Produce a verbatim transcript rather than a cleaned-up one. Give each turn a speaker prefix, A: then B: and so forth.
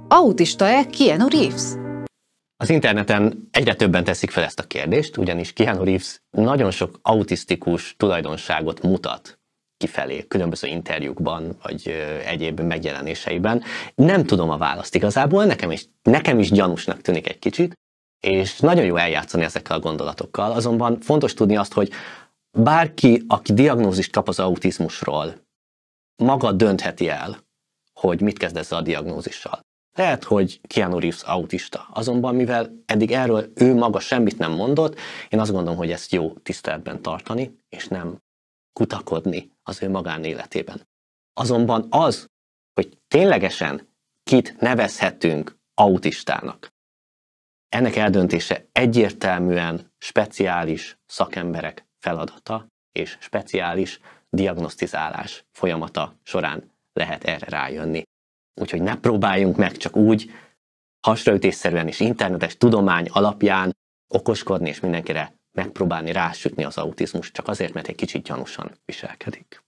A: Autista-e Keanu Reeves?
B: Az interneten egyre többen teszik fel ezt a kérdést, ugyanis Keanu Reeves nagyon sok autisztikus tulajdonságot mutat kifelé, különböző interjúkban, vagy egyéb megjelenéseiben. Nem tudom a választ igazából, nekem is, nekem is gyanúsnak tűnik egy kicsit, és nagyon jó eljátszani ezekkel a gondolatokkal, azonban fontos tudni azt, hogy bárki, aki diagnózist kap az autizmusról, maga döntheti el, hogy mit kezd ezzel a diagnózissal. Lehet, hogy Keanu Reeves autista, azonban mivel eddig erről ő maga semmit nem mondott, én azt gondolom, hogy ezt jó tiszteletben tartani, és nem kutakodni az ő magánéletében. Azonban az, hogy ténylegesen kit nevezhetünk autistának, ennek eldöntése egyértelműen speciális szakemberek feladata és speciális diagnosztizálás folyamata során lehet erre rájönni. Úgyhogy ne próbáljunk meg csak úgy hasraütésszerűen és internetes tudomány alapján okoskodni és mindenkire megpróbálni rásütni az autizmust, csak azért, mert egy kicsit gyanúsan viselkedik.